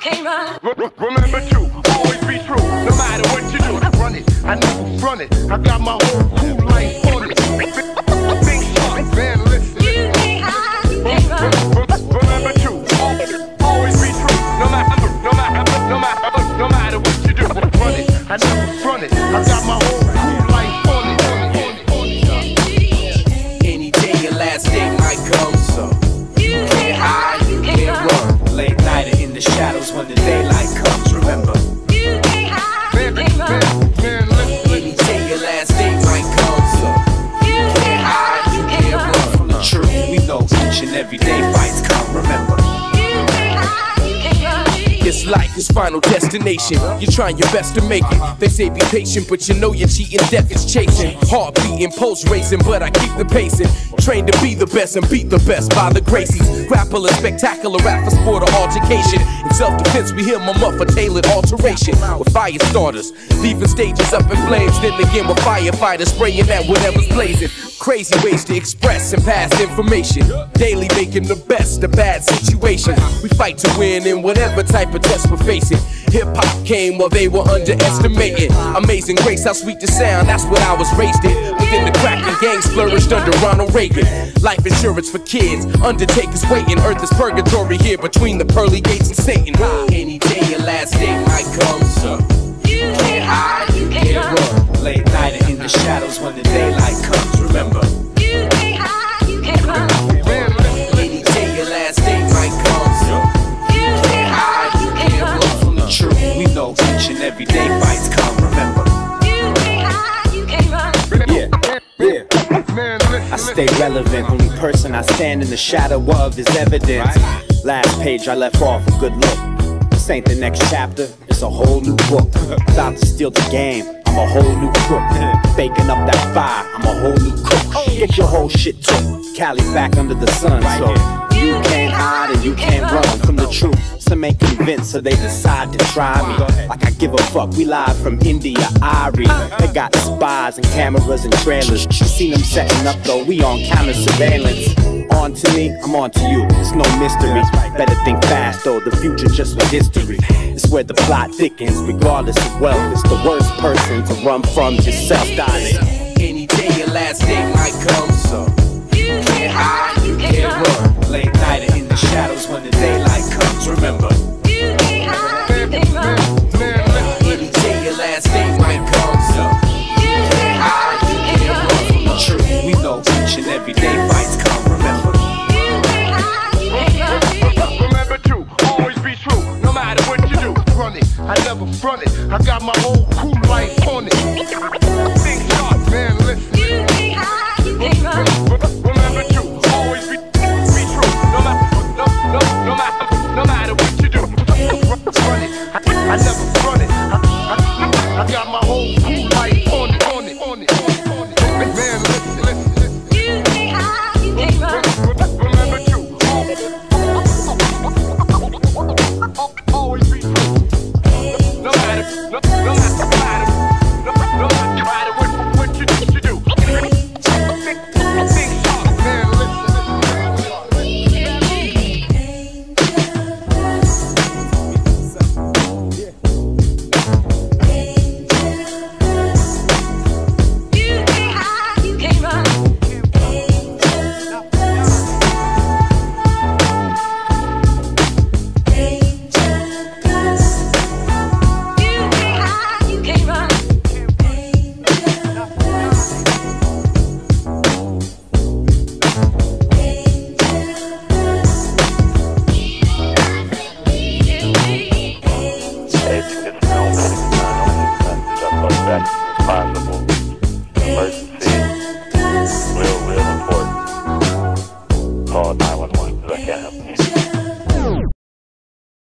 can't run. Remember to always be true, no matter what you do. I run it, I never front it. I got my whole cool life on it. Think smart, man, listen. You can't hide, you can't run. Remember to always be true, no matter what you do. I run it, I never front it. I got my whole cool life on it. Any day your last day might come, so you can't hide, you can't run. Late night in the shadows when the daylight comes, remember. You can't hide, you can't run. Any day your last day might come, so You can't hide, you can't run. from the truth, we know each and every day fights come, remember. You can't hide, you can't run. This life is final destination. You're trying your best to make it. They say be patient, but you know you're cheating. Death is chasing. Heart beating, pulse racing, but I keep the pacing. Trained to be the best and beat the best by the Gracies. Grapple a spectacular rap for sport or altercation. In self-defense, we hear my muff a tailored alteration. With fire starters, leaving stages up in flames. Then again with firefighters spraying at whatever's blazing. Crazy ways to express and pass information. Daily making the best of bad situations. We fight to win in whatever type of test we're facing. Hip-hop came while they were underestimating. Amazing grace, how sweet the sound, that's what I was raised in. Within the cracking gangs flourished under Ronald Reagan. Life insurance for kids, undertakers waiting. Earth is purgatory here between the pearly gates and Satan. Any day your last day might come, so You can't hide, you can't run. late night in the shadows when the daylight comes, remember. You can't hide, you can't run. Any day your last day might come, so You can't hide, you can't run. from the truth, we know each and every day fights come, remember. You can't hide, you can't run. I stay relevant, only person I stand in the shadow of is evidence. Last page I left off a good look. This ain't the next chapter, it's a whole new book. About to steal the game, I'm a whole new crook. Baking up that fire, I'm a whole new cook. Get your whole shit took, Cali's back under the sun. So you can't hide and you can't run from the truth. Some ain't convinced, so they decide to try me. Like I give a fuck, we live from India, Irie. They got spies and cameras and trailers. You seen them setting up though, we on camera surveillance. On to me, I'm on to you, it's no mystery. Better think fast though, the future just a history. It's where the plot thickens, regardless of wealth. It's the worst person to run from yourself. Any day your last day might come, so You can't hide, you can't can't run. run. Late night in the shadows when the daylight comes, remember. You can't hide, you can't run. Any day your last day might come, so You can't hide, you can't run. true, we know each and every day fights come, remember. You can't hide, you can't run. Remember to always be true, no matter what you do. Run it, I never front it. I got my whole cool life on it. Think smart, man, listen. You can't hide, you can't run. Remember to always be true, no matter